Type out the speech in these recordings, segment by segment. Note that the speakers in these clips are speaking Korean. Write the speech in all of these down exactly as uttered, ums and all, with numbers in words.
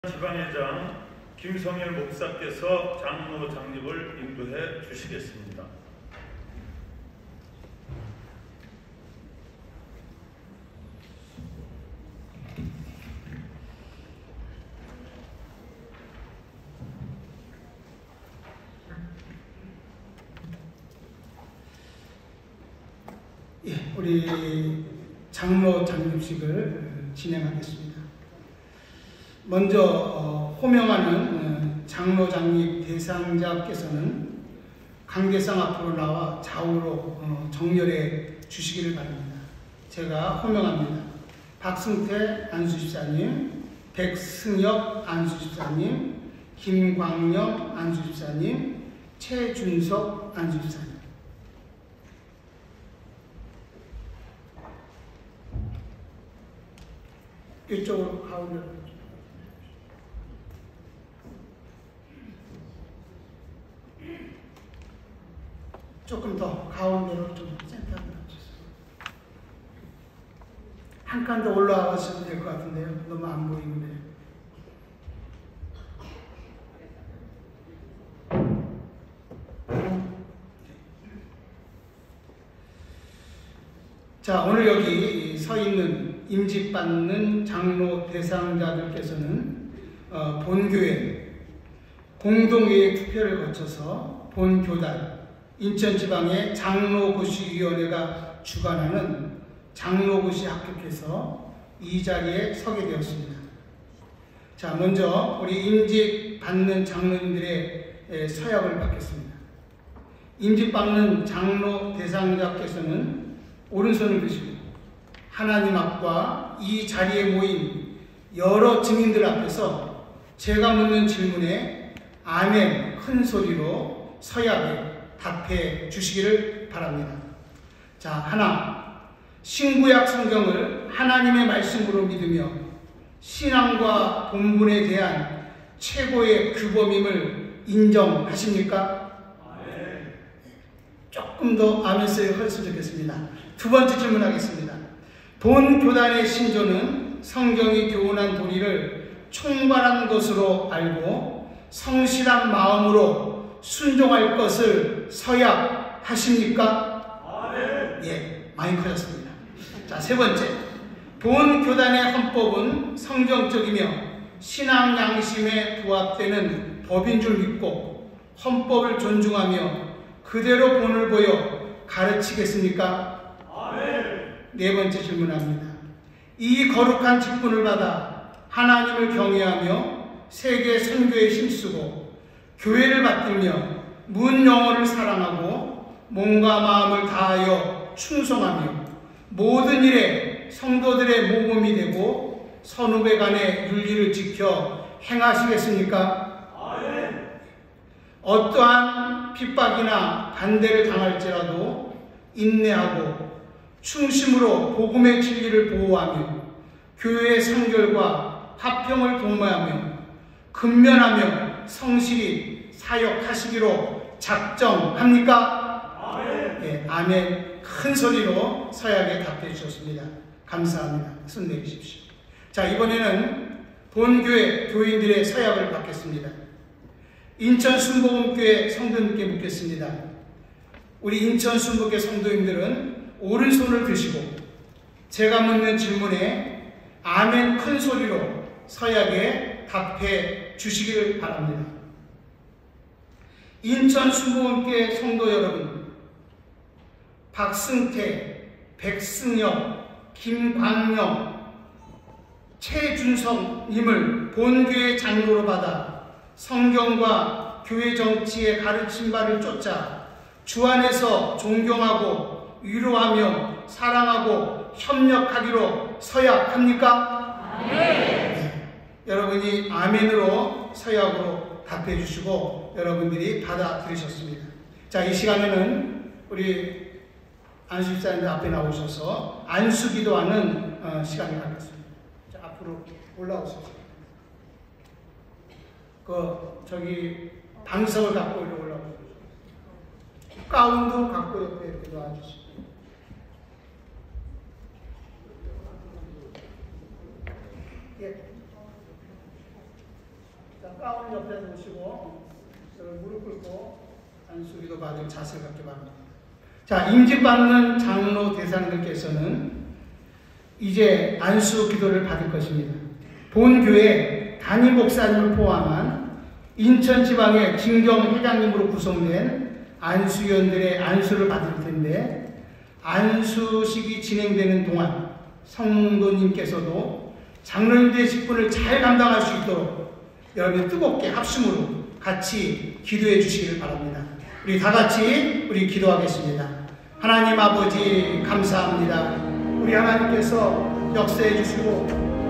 지방회장 김성일 목사께서 장로 장립을 인도해 주시겠습니다. 예, 우리 장로 장립식을 진행하겠습니다. 먼저 어, 호명하는 어, 장로 장립 대상자께서는 관계상 앞으로 나와 좌우로 어, 정렬해 주시기를 바랍니다. 제가 호명합니다. 박승태 안수집사님, 백승엽 안수집사님, 김광영 안수집사님, 최준석 안수집사님. 이쪽으로 가운데로. 조금 더 가운데로 좀 센터로 놔주세요. 한 칸 더 올라가셔도 될 것 같은데요. 너무 안 보이는데. 자, 오늘 여기 서 있는 임직받는 장로 대상자들께서는 어, 본교회 공동회의 투표를 거쳐서 본교단 인천지방의 장로고시위원회가 주관하는 장로고시 합격해서 이 자리에 서게 되었습니다. 자, 먼저 우리 임직받는 장로님들의 서약을 받겠습니다. 임직받는 장로 대상자께서는 오른손을 드시고 하나님 앞과 이 자리에 모인 여러 증인들 앞에서 제가 묻는 질문에 아멘 큰 소리로 서약에 답해 주시기를 바랍니다. 자, 하나, 신구약 성경을 하나님의 말씀으로 믿으며 신앙과 본분에 대한 최고의 규범임을 인정하십니까? 아멘. 조금 더 아멘 소리 했으면 좋겠습니다. 두 번째 질문하겠습니다. 본 교단의 신조는 성경이 교훈한 도리를 총괄한 것으로 알고 성실한 마음으로 순종할 것을 서약하십니까? 아멘. 예, 많이 커졌습니다. 자, 세 번째. 본 교단의 헌법은 성경적이며 신앙 양심에 부합되는 법인 줄 믿고 헌법을 존중하며 그대로 본을 보여 가르치겠습니까? 아멘. 네 번째 질문합니다. 이 거룩한 직분을 받아 하나님을 경외하며 세계 선교에 힘쓰고 교회를 받들며 문 영혼을 사랑하고 몸과 마음을 다하여 충성하며 모든 일에 성도들의 모범이 되고 선후배 간의 윤리를 지켜 행하시겠습니까? 아멘. 어떠한 핍박이나 반대를 당할지라도 인내하고 충심으로 복음의 진리를 보호하며 교회의 성결과 화평을 도모하며 근면하며 성실히 사역하시기로 작정합니까? 아멘. 예, 아멘 큰 소리로 서약에 답해 주셨습니다. 감사합니다. 손 내리십시오. 자, 이번에는 본교회 교인들의 서약을 받겠습니다. 인천 순복음교회 성도님께 묻겠습니다. 우리 인천 순복음교회 성도님들은 오른손을 드시고 제가 묻는 질문에 아멘 큰 소리로 서약에 답해 주시기를 바랍니다. 인천 순복음교회 성도 여러분, 박승태, 백승엽, 김광영, 최준성님을 본교회 장로로 받아 성경과 교회 정치의 가르친 바를 쫓아 주 안에서 존경하고 위로하며 사랑하고 협력하기로 서약합니까? 아멘. 네. 여러분이 아멘으로 서약으로 답해 주시고 여러분들이 받아들이셨습니다. 자, 이 시간에는 우리 안수집사님들 앞에 나오셔서 안수기도하는 어, 시간을 갖겠습니다. 자, 앞으로 올라오세요. 그 저기 방석을 갖고 이리 올라오세요. 가운도 갖고 옆에 이렇게 놔주시고. 예. 가운 옆에 놓으시고 무릎 꿇고 안수기도 받을 자세를 갖기 바랍니다. 자, 임직받는 장로 대상들께서는 이제 안수 기도를 받을 것입니다. 본 교회 담임 목사님을 포함한 인천 지방의 진경 회장님으로 구성된 안수위원들의 안수를 받을 텐데, 안수식이 진행되는 동안 성도님께서도 장로님들의 직분을 잘 감당할 수 있도록 여러분 뜨겁게 합심으로 같이 기도해 주시기를 바랍니다. 우리 다 같이 우리 기도하겠습니다. 하나님 아버지 감사합니다. 우리 하나님께서 역사해 주시고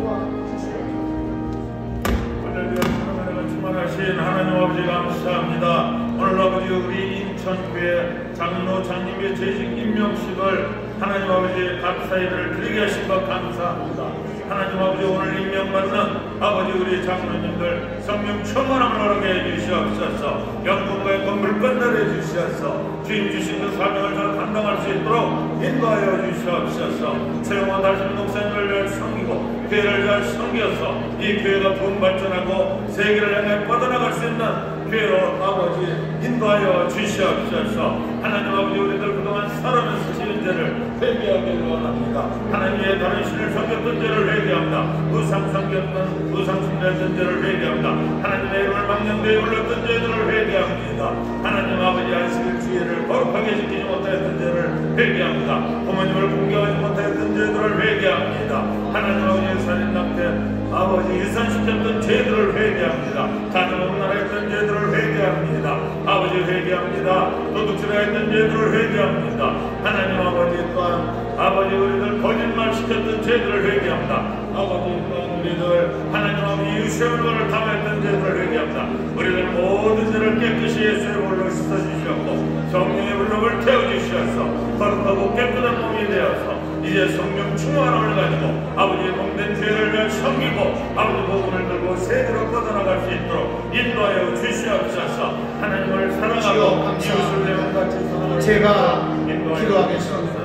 할렐루야. 충만하신 하나님 아버지 감사합니다. 오늘 아버지 우리 인천교회 장로 장님의 재직 임명식을 하나님 아버지 각 사회를 드리게 하신 것 감사합니다. 하나님 아버지 오늘 임명받는 아버지 우리 장로님들 성령 충만함을 허락해 주시옵소서. 영광과 건물 건너려 주시옵소서. 주님 주신 그 사명을 잘 감당할 수 있도록 인도하여 주시옵소서. 최영원 다신 목사님을 잘 섬기고 교회를 잘 섬겨서 이 교회가 분발전하고 세계를 향해 뻗어나갈 수 있는 교회로 아버지 인도하여 주시옵소서. 하나님 아버지 우리들 그동안 살아면서 지은 죄를 회개하기를 원합니다. 하나님의 다른 신을 섬겼던 죄를 회개합니다. 우상 섬겼던 우상 숭배했던 죄를 회개합니다. 하나님의 이름을 망령되이 불렀던 죄들을 회개합니다. 하나님 아버지 안식일 주의를 거룩하게 지키지 못하였던 죄를 회개합니다. 부모님을 공경하지 못하였던 죄들을 회개합니다. 하나님 아버지 살인당태 아버지 일산시켰던 죄들을 회개합니다. 자녀문란했던 죄들을 회개합니다. 아버지 회개합니다. 도둑질했던 죄들을 회개합니다. 하나님 아버지 또한 아버지 우리들 거짓말 시켰던 죄들을 회개합니다. 아버지 또한 우리들 하나님 아버지 이웃시험을 당했던 죄들을 회개합니다. 우리들 모든 죄를 깨끗이 예수의 볼로 씻어주시옵고 성령의 불력을 태워주시옵소서. 거룩하고 깨끗한 몸이 되어서 이제 성령 충만함을 가지고 아버지의 몸된 죄를 잘 섬기고 아버지 복음을 들고 세계로 뻗어나갈 수 있도록 인도하여 주시옵소서. 하나님을 사랑하고 이웃을 내 몸같이 사랑하고 제가 기도하겠습니다.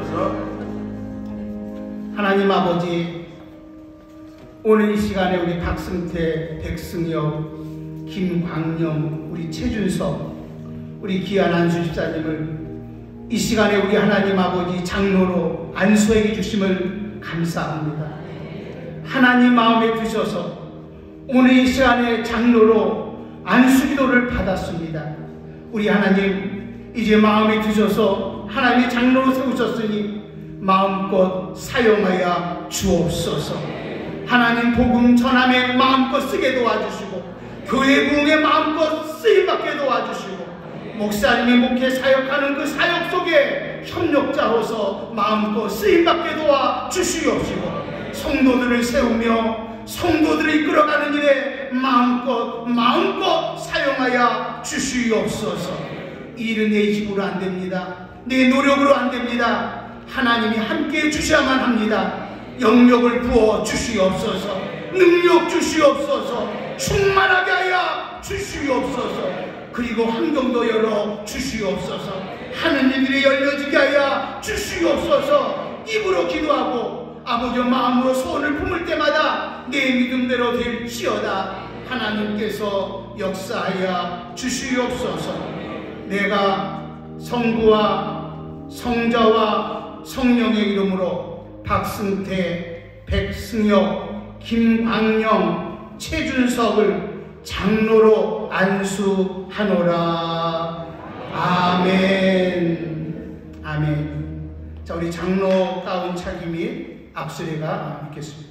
하나님 아버지, 오늘 이 시간에 우리 박승태, 백승혁, 김광영, 우리 최준석, 우리 귀한 안수 집사님을 이 시간에 우리 하나님 아버지 장로로 안수해 주심을 감사합니다. 하나님 마음에 드셔서 오늘 이 시간에 장로로 안수기도를 받았습니다. 우리 하나님 이제 마음에 드셔서 하나님이 장로로 세우셨으니 마음껏 사용하여 주옵소서. 하나님 복음 전함에 마음껏 쓰게 도와주시고 교회 부흥에 마음껏 쓰임받게 도와주시고 목사님이 목회 사역하는 그 사역 속에 협력자로서 마음껏 쓰임받게 도와주시옵시고 성도들을 세우며 성도들을 이끌어가는 일에 마음껏 마음껏 사용하여 주시옵소서. 이 일은 내 힘으로 안 됩니다. 내 노력으로 안 됩니다. 하나님이 함께 주셔야만 합니다. 영력을 부어 주시옵소서. 능력 주시옵소서. 충만하게 하여 주시옵소서. 그리고 환경도 열어 주시옵소서. 하는 일들이 열려지게 하여 주시옵소서. 입으로 기도하고 아버지 마음으로 소원을 품을 때마다 내 믿음대로 될지어다. 하나님께서 역사하여 주시옵소서. 내가 성부와 성자와 성령의 이름으로 박승태, 백승혁, 김광영, 최준석을 장로로 안수하노라. 아멘. 아멘. 자, 우리 장로 가운 차기 및 악수례가 있겠습니다.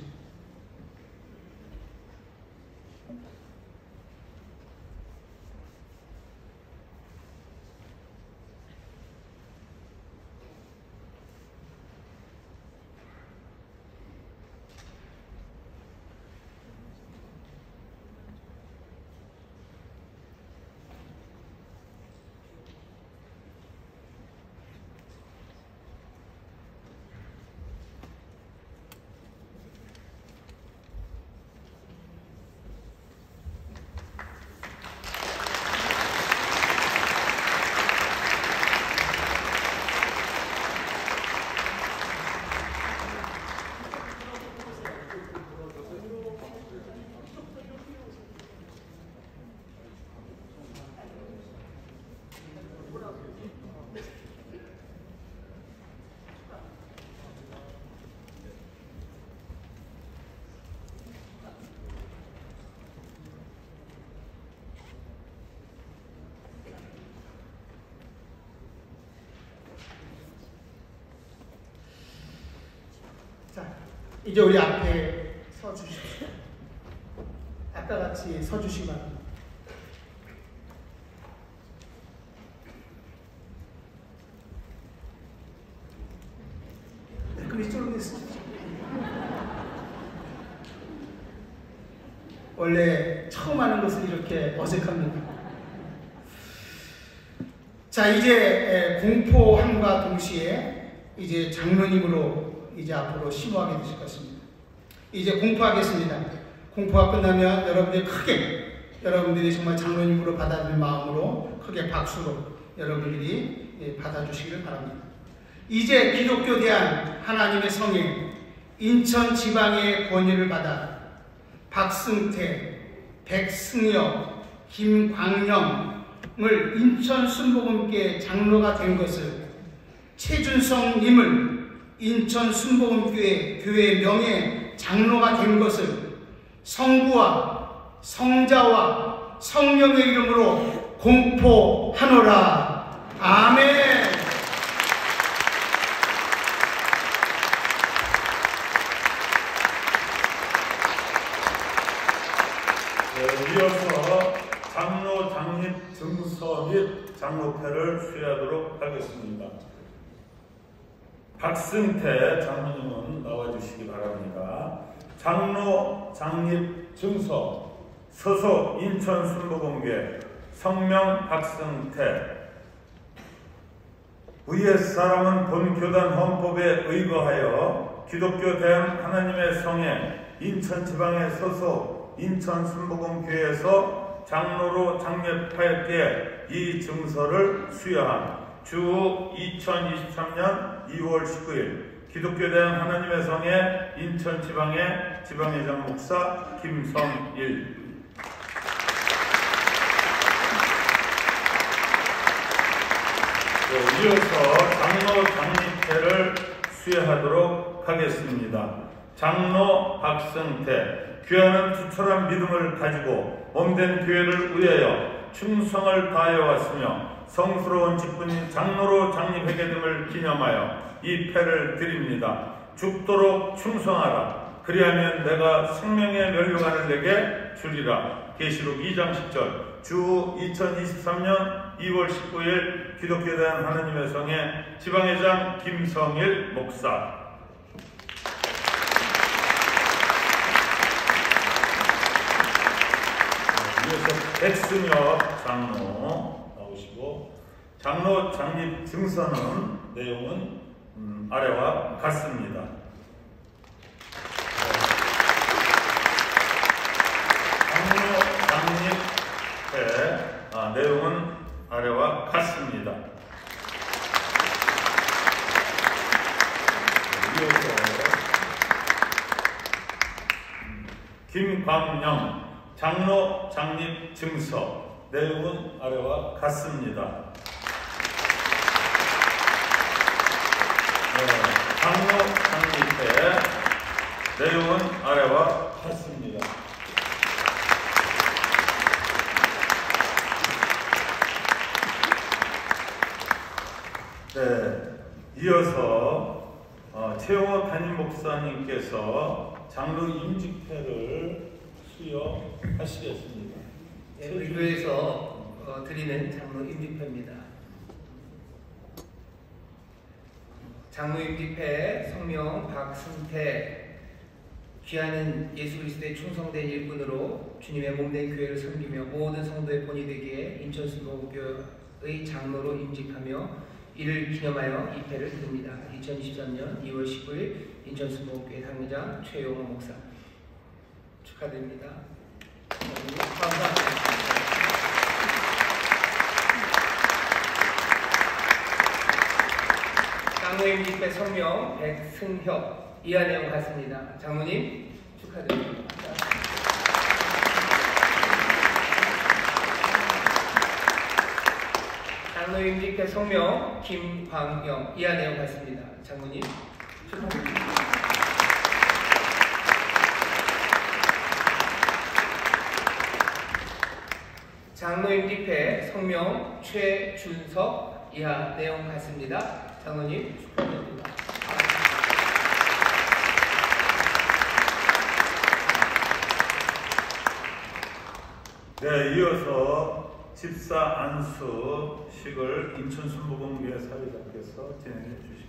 이제 우리 앞에 서 주십시오. 아까 같이 서 주시기 바랍니다. 그리 쫄겠어. 원래 처음 하는 것은 이렇게 어색합니다. 자, 이제 공포함과 동시에 이제 장로님으로 이제 앞으로 심호하게 되실 것입니다. 이제 공포하겠습니다. 공포가 끝나면 여러분들이 크게, 여러분들이 정말 장로님으로 받아들일 마음으로 크게 박수로 여러분들이 받아주시기를 바랍니다. 이제 기독교 대한 하나님의 성인 인천 지방의 권위를 받아 박승태, 백승혁, 김광영을 인천 순복음교회 장로가 된 것을, 최준성님을 인천 순복음교회 교회 명예 장로가 된 것을 성부와 성자와 성령의 이름으로 공포하노라. 아멘. 이어서 장로 장립 증서 및 장로패를 수여하도록 하겠습니다. 박승태 장로님은 나와주시기 바랍니다. 장로 장립 증서 서소 인천 순복음교회 성명 박승태. 위의 사람은 본 교단 헌법에 의거하여 기독교 대한 하나님의 성에 인천 지방의 서소 인천 순복음교회에서 장로로 장립하였기에 이 증서를 수여한 주 이천이십삼 년 이월 십구일 기독교 대한 하나님의 성에 인천 지방의 지방회장 목사 김성일. 네, 이어서 장로 장립회를 수여하도록 하겠습니다. 장로 박승태. 귀하는 투철한 믿음을 가지고 몸된 교회를 위하여 충성을 다해 왔으며 성스러운 직분인 장로로 장립하게 됨을 기념하여 이 패를 드립니다. 죽도록 충성하라. 그리하면 내가 생명의 면류관을 내게 주리라. 계시록 이 장 십 절. 주 이천이십삼 년 이월 십구일 기독교에 대한 하나님의 성에 지방회장 김성일 목사. 이어서 백승혁 장로 나오시고, 장로 장립 증서는 내용은 음, 아래와 같습니다. 장로 장립회 아, 내용은 아래와 같습니다. 이어서 김광영 장로 장립 증서 내용은 아래와 같습니다. 네, 장로 장립회 내용은 아래와 같습니다. 네, 이어서 어, 최용호 담임 목사님께서 장로 임직회를 수여하시겠습니다. 네, 우리 교회에서 어, 드리는 장로 임직회입니다. 장로 임직회 성명 박승태. 귀하는 예수 그리스도의 충성된 일꾼으로 주님의 몸된 교회를 섬기며 모든 성도의 본이 되기에 인천 순복음교회의 장로로 임직하며 이를 기념하여 이 패를 드립니다. 이천이십삼 년 이월 십구일 인천 순복음교회 당회장 최용호 목사. 축하드립니다. 감사합니다. 장로 임직회 성명 백승혁. 이하 내용 같습니다. 장로님 축하드립니다. 장로 임직회 성명 김광영. 이하 내용 같습니다. 장로님 축하드립니다. 장로 임직회 성명 최준석. 이하 내용 같습니다. 장로님 축하드립니다. 네, 이어서 집사 안수식을 인천 순복음교회 사회자께서 진행해 주십니다.